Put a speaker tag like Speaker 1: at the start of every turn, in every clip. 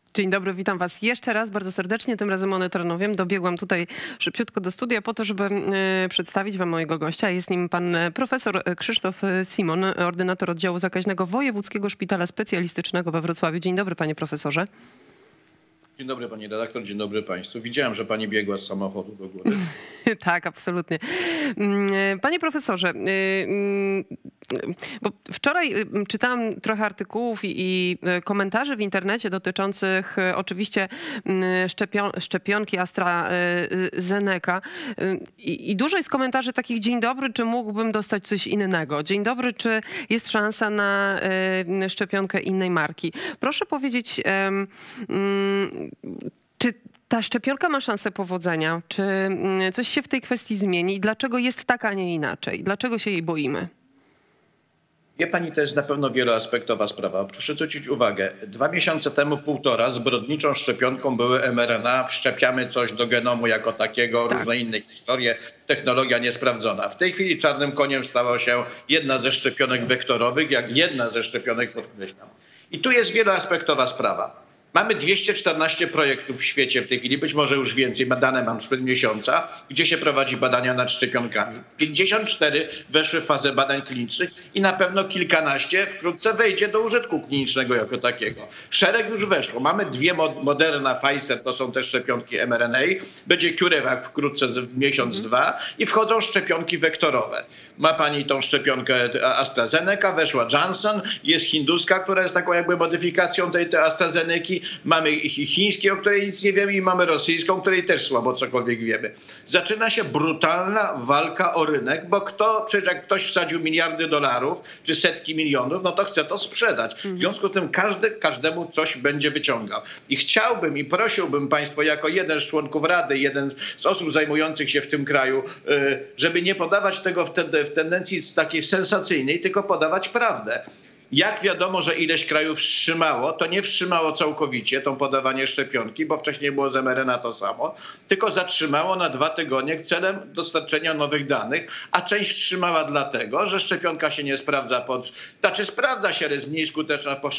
Speaker 1: Dzień dobry, witam was jeszcze raz bardzo serdecznie, tym razem One-Tronowiem. Dobiegłam tutaj szybciutko do studia po to, żeby przedstawić wam mojego gościa. Jest nim pan profesor Krzysztof Simon, ordynator oddziału zakaźnego Wojewódzkiego Szpitala Specjalistycznego we Wrocławiu. Dzień dobry, panie profesorze.
Speaker 2: Dzień dobry pani redaktor, dzień dobry państwu. Widziałem, że pani biegła z samochodu do góry.
Speaker 1: Tak, absolutnie. Panie profesorze, bo wczoraj czytałam trochę artykułów i komentarzy w internecie dotyczących oczywiście szczepionki AstraZeneca i dużo jest komentarzy takich: dzień dobry, czy mógłbym dostać coś innego? Dzień dobry, czy jest szansa na szczepionkę innej marki? Proszę powiedzieć, czy ta szczepionka ma szansę powodzenia? Czy coś się w tej kwestii zmieni? I dlaczego jest tak, a nie inaczej? Dlaczego się jej boimy?
Speaker 2: Wie pani, to jest na pewno wieloaspektowa sprawa. Proszę zwrócić uwagę, 2 miesiące temu, 1,5, zbrodniczą szczepionką były mRNA. Wszczepiamy coś do genomu jako takiego, tak. Różne inne historie, technologia niesprawdzona. W tej chwili czarnym koniem stała się jedna ze szczepionek wektorowych, jak jedna ze szczepionek, podkreślam. I tu jest wieloaspektowa sprawa. Mamy 214 projektów w świecie w tej chwili, być może już więcej, dane mam sprzed miesiąca, gdzie się prowadzi badania nad szczepionkami. 54 weszły w fazę badań klinicznych i na pewno kilkanaście wkrótce wejdzie do użytku klinicznego jako takiego. Szereg już weszło. Mamy dwie Moderna, Pfizer, to są te szczepionki mRNA. Będzie CureVac wkrótce, w miesiąc, dwa i wchodzą szczepionki wektorowe. Ma pani tą szczepionkę AstraZeneca, weszła Johnson, jest hinduska, która jest taką jakby modyfikacją tej AstraZeneki. Mamy chińskie, o której nic nie wiemy, i mamy rosyjską, o której też słabo cokolwiek wiemy. Zaczyna się brutalna walka o rynek, bo przecież jak ktoś wsadził miliardy dolarów czy setki milionów, no to chce to sprzedać. W związku z tym każdemu coś będzie wyciągał. I chciałbym i prosiłbym państwo, jako jeden z członków Rady, jeden z osób zajmujących się w tym kraju, żeby nie podawać tego w tendencji takiej sensacyjnej, tylko podawać prawdę. Jak wiadomo, że ileś krajów wstrzymało, to nie wstrzymało całkowicie to podawanie szczepionki, bo wcześniej było z mRNA to samo, tylko zatrzymało na 2 tygodnie celem dostarczenia nowych danych, a część wstrzymała dlatego, że szczepionka się nie sprawdza, sprawdza się, ale jest mniej skuteczna po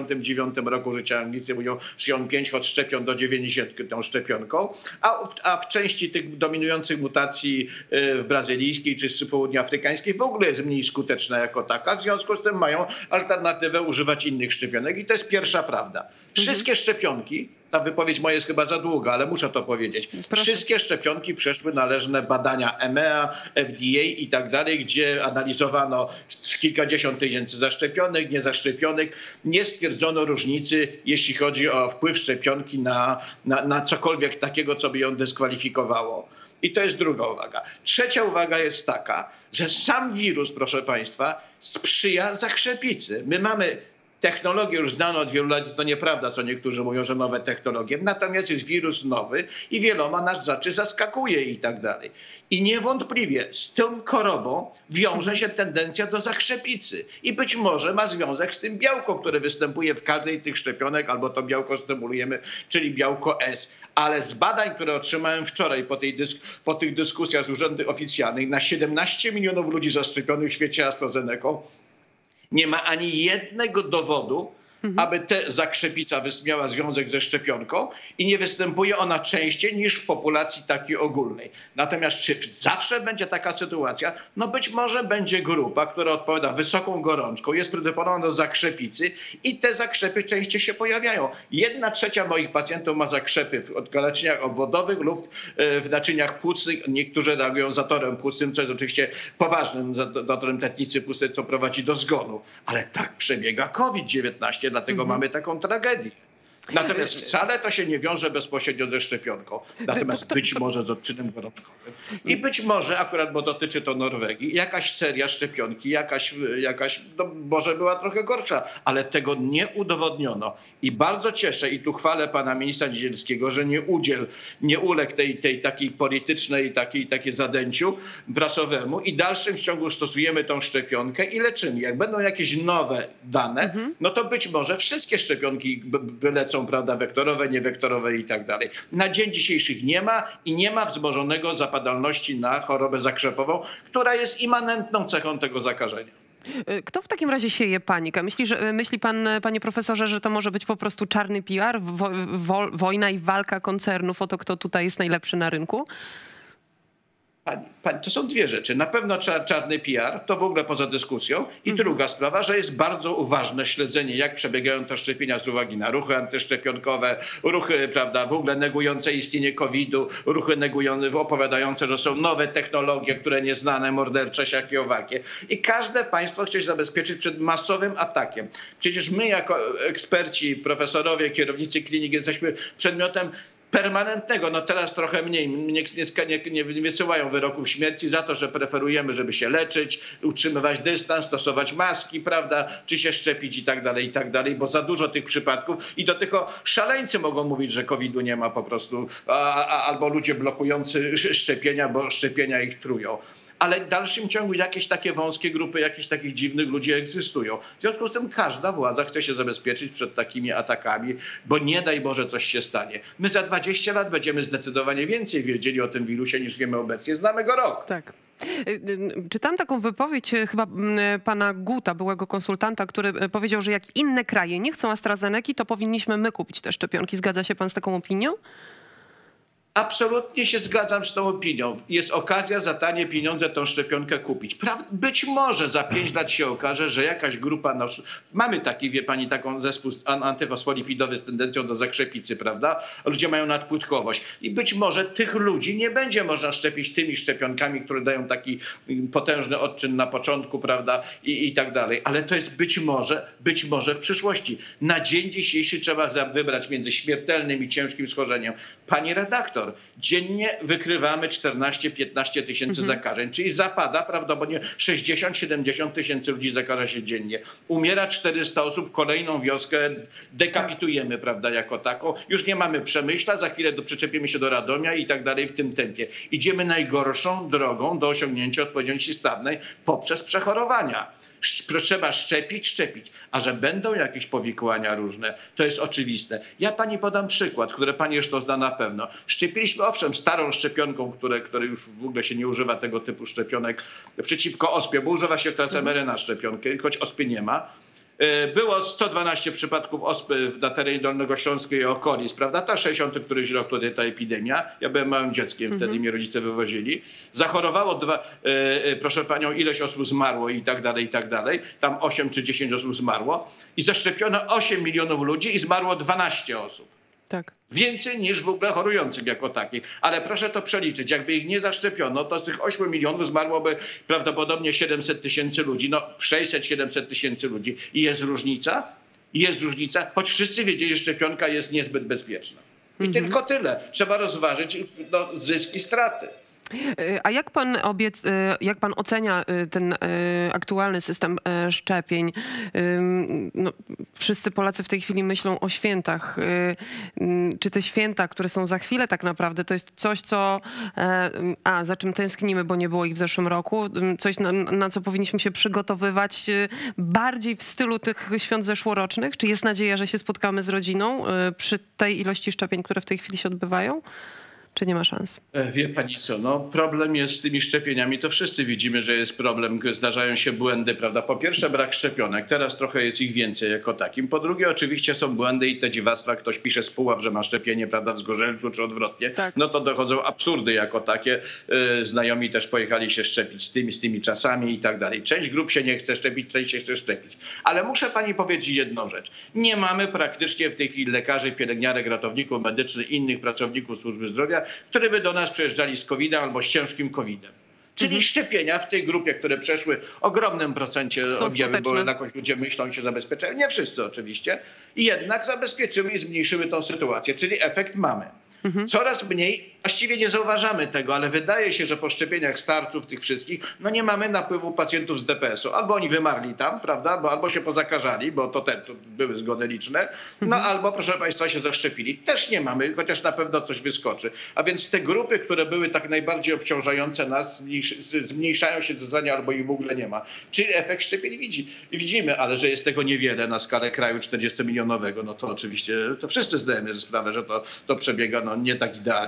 Speaker 2: 69 roku życia. Anglicy mówią, że on 5 od szczepion do 90 tą szczepionką, a w części tych dominujących mutacji w brazylijskiej czy południoafrykańskiej w ogóle jest mniej skuteczna jako taka, w związku z tym mają alternatywę używać innych szczepionek. I to jest pierwsza prawda. Wszystkie szczepionki, ta wypowiedź moja jest chyba za długa, ale muszę to powiedzieć. Proszę. Wszystkie szczepionki przeszły należne badania EMEA, FDA i tak dalej, gdzie analizowano kilkadziesiąt tysięcy zaszczepionych, niezaszczepionych. Nie stwierdzono różnicy, jeśli chodzi o wpływ szczepionki na cokolwiek takiego, co by ją dyskwalifikowało. I to jest druga uwaga. Trzecia uwaga jest taka, że sam wirus, proszę państwa, sprzyja zakrzepicy. My mamy technologię już znaną od wielu lat, to nieprawda, co niektórzy mówią, że nowe technologie. Natomiast jest wirus nowy i wieloma nas rzeczy zaskakuje i tak dalej. I niewątpliwie z tą chorobą wiąże się tendencja do zakrzepicy. I być może ma związek z tym białko, które występuje w każdej tych szczepionek, albo to białko stymulujemy, czyli białko S. Ale z badań, które otrzymałem wczoraj po tych dyskusjach z urzędów oficjalnych, na 17 milionów ludzi zaszczepionych w świecie AstraZeneką, nie ma ani jednego dowodu, aby ta zakrzepica miała związek ze szczepionką i nie występuje ona częściej niż w populacji takiej ogólnej. Natomiast czy zawsze będzie taka sytuacja? No być może będzie grupa, która odpowiada wysoką gorączką, jest predysponowana do zakrzepicy i te zakrzepy częściej się pojawiają. 1/3 moich pacjentów ma zakrzepy w naczyniach obwodowych lub w naczyniach płucnych. Niektórzy reagują zatorem płucnym, co jest oczywiście poważnym zatorem tętnicy płucnej, co prowadzi do zgonu. Ale tak przebiega COVID-19. Dlatego mamy taką tragedię. Natomiast wcale to się nie wiąże bezpośrednio ze szczepionką. Natomiast być może z odczynem gorączkowym. I być może, akurat bo dotyczy to Norwegii, jakaś seria szczepionki, no może była trochę gorsza, ale tego nie udowodniono. I bardzo cieszę i tu chwalę pana ministra Niedzielskiego, że nie uległ tej takiej politycznej, takiej zadęciu prasowemu i w dalszym ciągu stosujemy tą szczepionkę i leczymy. Jak będą jakieś nowe dane, no to być może wszystkie szczepionki wylecą, prawda, wektorowe, niewektorowe i tak dalej. Na dzień dzisiejszy nie ma i nie ma wzmożonego zapadalności na chorobę zakrzepową, która jest immanentną cechą tego zakażenia.
Speaker 1: Kto w takim razie sieje panikę? Myśli pan, panie profesorze, że to może być po prostu czarny PR, wojna i walka koncernów o to, kto tutaj jest najlepszy na rynku?
Speaker 2: To są dwie rzeczy. Na pewno czarny PR, to w ogóle poza dyskusją. I druga sprawa, że jest bardzo uważne śledzenie, jak przebiegają te szczepienia z uwagi na ruchy antyszczepionkowe, ruchy, prawda, w ogóle negujące istnienie COVID-u, ruchy negujące, opowiadające, że są nowe technologie, które nieznane, mordercze, siakie, owakie. I każde państwo chce się zabezpieczyć przed masowym atakiem. Przecież my jako eksperci, profesorowie, kierownicy klinik jesteśmy przedmiotem permanentnego, no teraz trochę mniej, nie wysyłają wyroków śmierci za to, że preferujemy, żeby się leczyć, utrzymywać dystans, stosować maski, prawda, czy się szczepić i tak dalej, bo za dużo tych przypadków i do tylko szaleńcy mogą mówić, że COVID-u nie ma po prostu, albo ludzie blokujący szczepienia, bo szczepienia ich trują. Ale w dalszym ciągu jakieś takie wąskie grupy, jakichś takich dziwnych ludzi egzystują. W związku z tym każda władza chce się zabezpieczyć przed takimi atakami, bo nie daj Boże coś się stanie. My za 20 lat będziemy zdecydowanie więcej wiedzieli o tym wirusie niż wiemy obecnie. Znamy go rok.
Speaker 1: Tak. Czytam taką wypowiedź chyba pana Guta, byłego konsultanta, który powiedział, że jak inne kraje nie chcą AstraZeneki, to powinniśmy my kupić te szczepionki. Zgadza się pan z taką opinią?
Speaker 2: Absolutnie się zgadzam z tą opinią. Jest okazja za tanie pieniądze tą szczepionkę kupić. Być może za 5 lat się okaże, że jakaś grupa... Mamy taki, wie pani, taką zespół antywosfolipidowy z tendencją do zakrzepicy, prawda? Ludzie mają nadpłytkowość. I być może tych ludzi nie będzie można szczepić tymi szczepionkami, które dają taki potężny odczyn na początku, prawda? I tak dalej. Ale to jest być może w przyszłości. Na dzień dzisiejszy trzeba wybrać między śmiertelnym i ciężkim schorzeniem. Pani redaktor, dziennie wykrywamy 14-15 tysięcy zakażeń, czyli zapada prawdopodobnie 60-70 tysięcy ludzi zakaża się dziennie. Umiera 400 osób, kolejną wioskę dekapitujemy, prawda, jako taką. Już nie mamy Przemyśla, za chwilę przyczepimy się do Radomia i tak dalej w tym tempie. Idziemy najgorszą drogą do osiągnięcia odpowiedzialności stawnej poprzez przechorowania. Trzeba szczepić. A że będą jakieś powikłania różne, to jest oczywiste. Ja pani podam przykład, który pani już to zna na pewno. Szczepiliśmy, owszem, starą szczepionką, której już w ogóle się nie używa tego typu szczepionek przeciwko ospie, bo używa się teraz mRNA szczepionkę, choć ospy nie ma. Było 112 przypadków ospy na terenie Dolnego Śląska i okolic, prawda? Ta 60 któryś rok tutaj ta epidemia. Ja byłem małym dzieckiem, wtedy mnie rodzice wywozili. Zachorowało proszę panią, ileś osób zmarło i tak dalej. Tam 8 czy 10 osób zmarło. I zaszczepiono 8 milionów ludzi i zmarło 12 osób.
Speaker 1: Tak.
Speaker 2: Więcej niż w ogóle chorujących jako takich. Ale proszę to przeliczyć. Jakby ich nie zaszczepiono, to z tych 8 milionów zmarłoby prawdopodobnie 700 tysięcy ludzi. No 600-700 tysięcy ludzi. I jest różnica? Jest różnica, choć wszyscy wiedzieli, że szczepionka jest niezbyt bezpieczna. I tylko tyle. Trzeba rozważyć zyski, straty.
Speaker 1: A jak pan ocenia ten aktualny system szczepień? No, wszyscy Polacy w tej chwili myślą o świętach. Czy te święta, które są za chwilę tak naprawdę, to jest coś, za czym tęsknimy, bo nie było ich w zeszłym roku, coś na co powinniśmy się przygotowywać bardziej w stylu tych świąt zeszłorocznych? Czy jest nadzieja, że się spotkamy z rodziną przy tej ilości szczepień, które w tej chwili się odbywają? Czy nie ma szans?
Speaker 2: Wie pani co, no problem jest z tymi szczepieniami, to wszyscy widzimy, że jest problem, zdarzają się błędy, prawda? Po pierwsze brak szczepionek, teraz trochę jest ich więcej jako takim. Po drugie oczywiście są błędy i te dziwactwa, ktoś pisze z pułap, że ma szczepienie, prawda, w Zgorzelcu czy odwrotnie. Tak. No to dochodzą absurdy jako takie. Znajomi też pojechali się szczepić z tymi czasami i tak dalej. Część grup się nie chce szczepić, część się chce szczepić. Ale muszę pani powiedzieć jedną rzecz. Nie mamy praktycznie w tej chwili lekarzy, pielęgniarek, ratowników medycznych, innych pracowników służby zdrowia, które by do nas przyjeżdżali z COVID-em albo z ciężkim COVID-em. Czyli szczepienia w tej grupie, które przeszły ogromnym procencie oddziały, bo jakoś ludzie myślą, się zabezpieczają. Nie wszyscy oczywiście. I jednak zabezpieczyły i zmniejszyły tą sytuację. Czyli efekt mamy. Coraz mniej, właściwie nie zauważamy tego, ale wydaje się, że po szczepieniach starców tych wszystkich, no nie mamy napływu pacjentów z DPS-u. Albo oni wymarli tam, prawda, albo się pozakażali, bo to były zgony liczne, no albo, proszę państwa, się zaszczepili. Też nie mamy, chociaż na pewno coś wyskoczy. A więc te grupy, które były tak najbardziej obciążające nas, zmniejszają się zdecydowanie albo ich w ogóle nie ma. Czyli efekt szczepień widzimy, ale że jest tego niewiele na skalę kraju 40-milionowego, no to oczywiście to wszyscy zdajemy sobie sprawę, że to przebiega nie tak idealnie, bo po prostu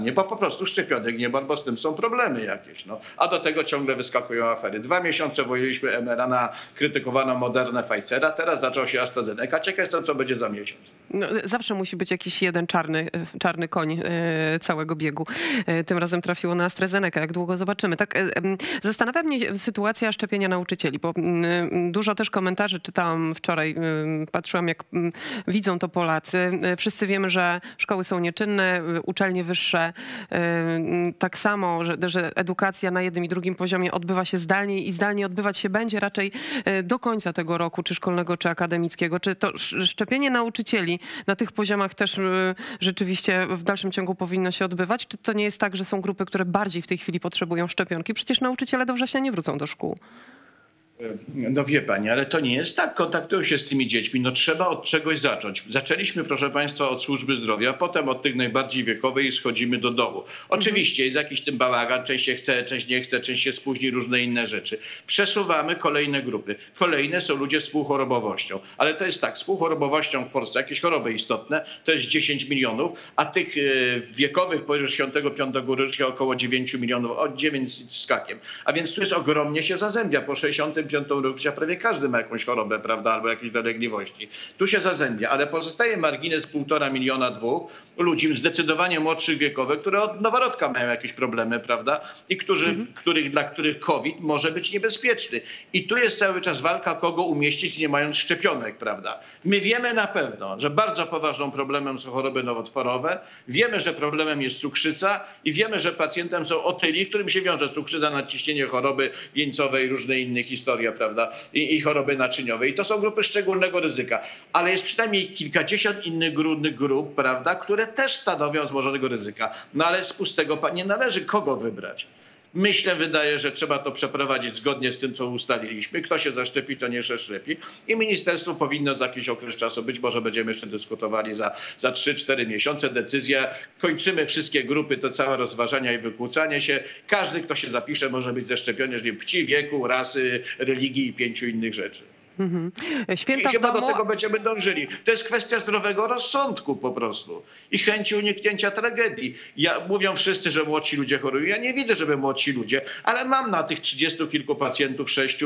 Speaker 2: prostu szczepionek nie ma, bo z tym są problemy jakieś. No. A do tego ciągle wyskakują afery. 2 miesiące wojiliśmy mRNA, krytykowano Modernę, Pfizera, teraz zaczął się AstraZeneca. Ciekaw jestem, co będzie za miesiąc.
Speaker 1: No, zawsze musi być jakiś jeden czarny koń całego biegu. Tym razem trafiło na AstraZeneca. Jak długo zobaczymy. Tak, zastanawia mnie sytuacja szczepienia nauczycieli, bo dużo też komentarzy czytałam wczoraj. Patrzyłam, jak widzą to Polacy. Wszyscy wiemy, że szkoły są nieczynne, uczelnie wyższe tak samo, że edukacja na jednym i drugim poziomie odbywa się zdalnie i zdalnie odbywać się będzie raczej do końca tego roku, czy szkolnego, czy akademickiego. Czy to szczepienie nauczycieli na tych poziomach też rzeczywiście w dalszym ciągu powinno się odbywać? Czy to nie jest tak, że są grupy, które bardziej w tej chwili potrzebują szczepionki? Przecież nauczyciele do września nie wrócą do szkół.
Speaker 2: No wie pani, ale to nie jest tak. Kontaktują się z tymi dziećmi. No trzeba od czegoś zacząć. Zaczęliśmy, proszę państwa, od służby zdrowia, potem od tych najbardziej wiekowych i schodzimy do dołu. Oczywiście jest jakiś tym bałagan, część się chce, część nie chce, część się spóźni, różne inne rzeczy. Przesuwamy kolejne grupy. Kolejne są ludzie z współchorobowością. Ale to jest tak, współchorobowością w Polsce, jakieś choroby istotne, to jest 10 milionów, a tych wiekowych powyżej 65 góry życia około 9 milionów, od 9 z skakiem. A więc tu jest ogromnie się zazębia. Po 65 roku życia prawie każdy ma jakąś chorobę, prawda, albo jakieś dolegliwości. Tu się zazębia, ale pozostaje margines 1,5 miliona, 2 ludzi zdecydowanie młodszych wiekowych, które od noworodka mają jakieś problemy, prawda, i dla których COVID może być niebezpieczny. I tu jest cały czas walka, kogo umieścić, nie mając szczepionek, prawda. My wiemy na pewno, że bardzo poważnym problemem są choroby nowotworowe, wiemy, że problemem jest cukrzyca i wiemy, że pacjentem są otyli, którym się wiąże cukrzyca, nadciśnienie, choroby wieńcowe i różne inne historie, prawda, i choroby naczyniowe. I to są grupy szczególnego ryzyka. Ale jest przynajmniej kilkadziesiąt innych grup, prawda, które też stanowią wzmożonego ryzyka. No ale z pustego nie należy kogo wybrać. Wydaje, że trzeba to przeprowadzić zgodnie z tym, co ustaliliśmy. Kto się zaszczepi, to nie się szczepi. I ministerstwo powinno za jakiś okres czasu, być może będziemy jeszcze dyskutowali za 3-4 miesiące, decyzja. Kończymy wszystkie grupy, to całe rozważania i wykłócanie się. Każdy, kto się zapisze, może być zaszczepiony, jeżeli płci, wieku, rasy, religii i 5 innych rzeczy.
Speaker 1: Święta
Speaker 2: I chyba
Speaker 1: w domu...
Speaker 2: do tego będziemy dążyli. To jest kwestia zdrowego rozsądku po prostu i chęci uniknięcia tragedii. Mówią wszyscy, że młodsi ludzie chorują. Ja nie widzę, żeby młodsi ludzie, ale mam na tych 30 kilku pacjentów, 6,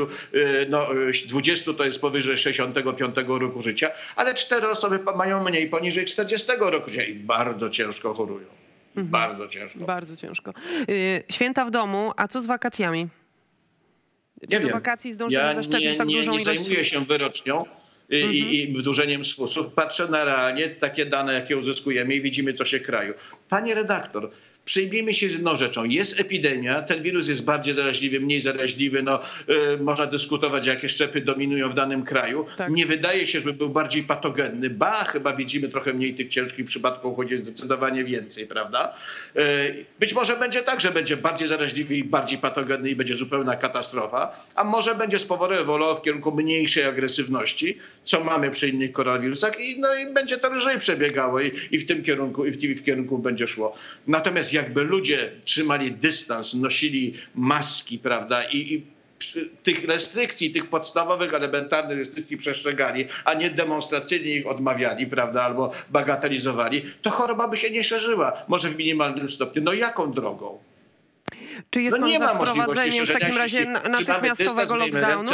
Speaker 2: 20 to jest powyżej 65 roku życia, ale 4 osoby mają mniej poniżej 40 roku życia i bardzo ciężko chorują. Bardzo ciężko.
Speaker 1: Bardzo ciężko. Święta w domu, a co z wakacjami? Czy do wakacji zdążymy zaszczepić tak dużą ilość?
Speaker 2: Nie zajmuję się wyrocznią i wydłużeniem spusów. Patrzę na realnie takie dane, jakie uzyskujemy i widzimy, co się kraju. Panie redaktor, przyjmijmy się z jedną rzeczą. Jest epidemia, ten wirus jest bardziej zaraźliwy, mniej zaraźliwy. Można dyskutować, jakie szczepy dominują w danym kraju. Tak. Nie wydaje się, żeby był bardziej patogenny. Chyba widzimy trochę mniej tych ciężkich przypadków, choć jest zdecydowanie więcej, prawda? Być może będzie tak, że będzie bardziej zaraźliwy i bardziej patogenny i będzie zupełna katastrofa, a może będzie ewoluował w kierunku mniejszej agresywności, co mamy przy innych koronawirusach i będzie to lżej przebiegało i w tym kierunku, i w kierunku będzie szło. Natomiast jakby ludzie trzymali dystans, nosili maski, prawda, i tych restrykcji, tych podstawowych, elementarnych restrykcji przestrzegali, a nie demonstracyjnie ich odmawiali, prawda, albo bagatelizowali, to choroba by się nie szerzyła. Może w minimalnym stopniu. No jaką drogą?
Speaker 1: Czy jest pan za wprowadzeniem w takim razie natychmiastowego lockdownu?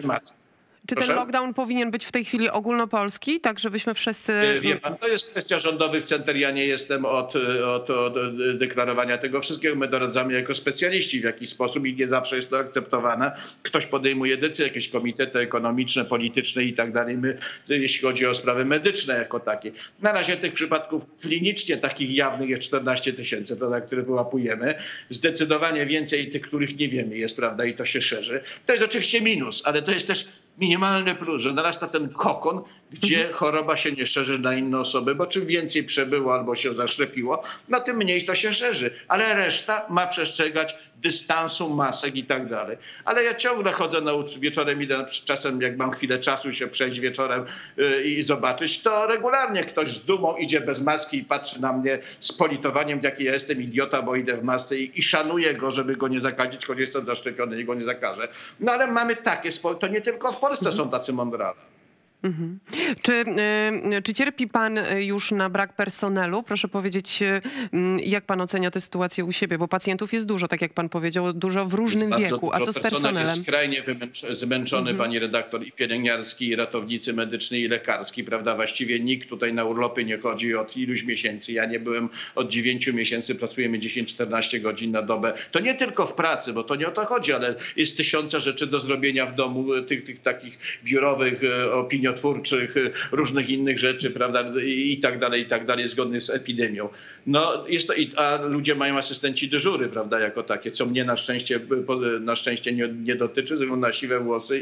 Speaker 1: Czy ten lockdown powinien być w tej chwili ogólnopolski, tak żebyśmy wszyscy...
Speaker 2: Wie pan, to jest kwestia rządowych center. Ja nie jestem od deklarowania tego wszystkiego. My doradzamy jako specjaliści w jakiś sposób i nie zawsze jest to akceptowane. Ktoś podejmuje decyzje, jakieś komitety ekonomiczne, polityczne i tak dalej. My, jeśli chodzi o sprawy medyczne jako takie. Na razie tych przypadków klinicznie takich jawnych jest 14 000, prawda, które wyłapujemy. Zdecydowanie więcej tych, których nie wiemy jest, prawda, i to się szerzy. To jest oczywiście minus, ale to jest też minimalny plus, że narasta ten kokon, gdzie choroba się nie szerzy na inne osoby, bo czym więcej przebyło albo się zaszczepiło, no tym mniej to się szerzy. Ale reszta ma przestrzegać dystansu, masek i tak dalej. Ale ja ciągle chodzę wieczorem, idę czasem, jak mam chwilę czasu się przejść wieczorem i zobaczyć, to regularnie ktoś z dumą idzie bez maski i patrzy na mnie z politowaniem, jaki ja jestem idiota, bo idę w masce i szanuję go, żeby go nie zakazić, choć jestem zaszczepiony i go nie zakażę. No ale mamy takie, to nie tylko w Polsce są tacy mądrale.
Speaker 1: Czy cierpi pan już na brak personelu? Proszę powiedzieć, jak pan ocenia tę sytuację u siebie? Bo pacjentów jest dużo, tak jak pan powiedział, dużo w różnym wieku. A co z personelem?
Speaker 2: Personel jest skrajnie zmęczony, pani redaktor, i pielęgniarski, i ratownicy medyczni, i lekarski, prawda? Właściwie nikt tutaj na urlopy nie chodzi od iluś miesięcy. Ja nie byłem od 9 miesięcy, pracujemy 10-14 godzin na dobę. To nie tylko w pracy, bo to nie o to chodzi, ale jest tysiące rzeczy do zrobienia w domu, tych takich biurowych, opiniotwórczych, różnych innych rzeczy, prawda, i tak dalej, zgodnie z epidemią. No, jest to, a ludzie mają asystenci dyżury, prawda, jako takie, co mnie na szczęście nie dotyczy, ze względu na siwe włosy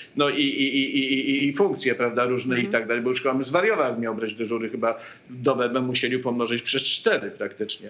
Speaker 2: i funkcje, prawda, różne i tak dalej, bo już chyba bym zwariował, jak miał brać dyżury, chyba dobę bym musieli pomnożyć przez 4 praktycznie.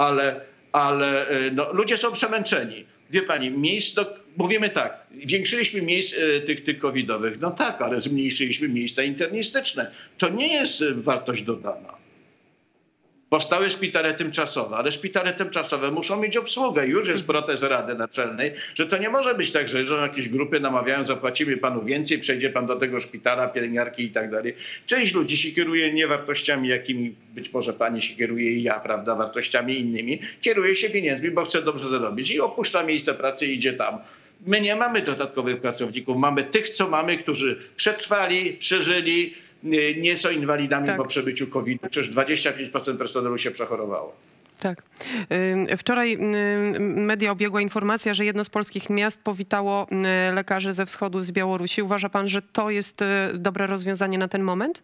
Speaker 2: Ale no, ludzie są przemęczeni. Wie pani, mówimy tak, zwiększyliśmy miejsc tych covidowych. No tak, ale zmniejszyliśmy miejsca internistyczne. To nie jest wartość dodana. Powstały szpitale tymczasowe, ale szpitale tymczasowe muszą mieć obsługę. Już jest protest Rady Naczelnej, że to nie może być tak, że jakieś grupy namawiają, zapłacimy panu więcej, przejdzie pan do tego szpitala, pielęgniarki i tak dalej. Część ludzi się kieruje nie wartościami, jakimi być może pani się kieruje i ja, prawda, wartościami innymi. Kieruje się pieniędzmi, bo chce dobrze zarobić i opuszcza miejsce pracy i idzie tam. My nie mamy dodatkowych pracowników, mamy tych, co mamy, którzy przetrwali, przeżyli, nie są inwalidami po przebyciu COVID-u. Przecież 25% personelu się przechorowało.
Speaker 1: Tak. Wczoraj media obiegła informacja, że jedno z polskich miast powitało lekarzy ze wschodu, z Białorusi. Uważa pan, że to jest dobre rozwiązanie na ten moment?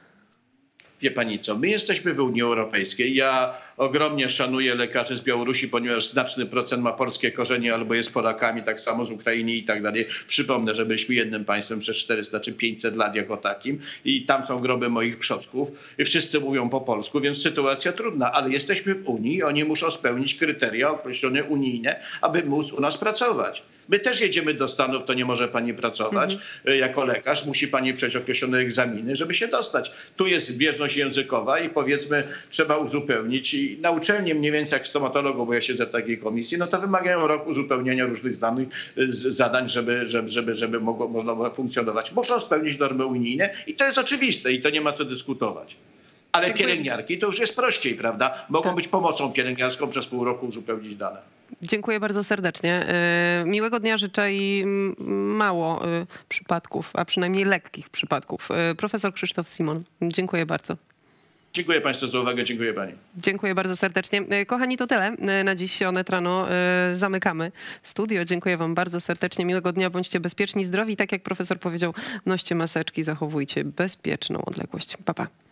Speaker 2: Wie pani co, my jesteśmy w Unii Europejskiej. Ja ogromnie szanuję lekarzy z Białorusi, ponieważ znaczny procent ma polskie korzenie albo jest Polakami, tak samo z Ukrainy i tak dalej. Przypomnę, że byliśmy jednym państwem przez 400 czy 500 lat jako takim i tam są groby moich przodków i wszyscy mówią po polsku, więc sytuacja trudna, ale jesteśmy w Unii i oni muszą spełnić kryteria określone unijne, aby móc u nas pracować. My też jedziemy do Stanów, to nie może pani pracować jako lekarz. Musi pani przejść określone egzaminy, żeby się dostać. Tu jest zbieżność językowa i powiedzmy trzeba uzupełnić. I na uczelni mniej więcej jak stomatologów, bo ja siedzę w takiej komisji, no to wymagają rok uzupełnienia różnych zadań, żeby można funkcjonować. Muszą spełnić normy unijne i to jest oczywiste i to nie ma co dyskutować. Ale pielęgniarki to już jest prościej, prawda? Mogą być pomocą pielęgniarską przez pół roku uzupełnić dane.
Speaker 1: Dziękuję bardzo serdecznie. Miłego dnia życzę i mało przypadków, a przynajmniej lekkich przypadków. Profesor Krzysztof Simon, dziękuję bardzo.
Speaker 2: Dziękuję państwu za uwagę, dziękuję pani.
Speaker 1: Dziękuję bardzo serdecznie. Kochani, to tyle na dziś. Onet Rano zamykamy studio. Dziękuję wam bardzo serdecznie. Miłego dnia, bądźcie bezpieczni, zdrowi. Tak jak profesor powiedział, noście maseczki, zachowujcie bezpieczną odległość. Pa, pa.